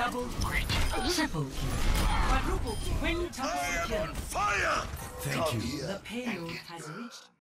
Double, triple kill, quadruple kill, quintuple kill. Fire! Thank you. The payload has reached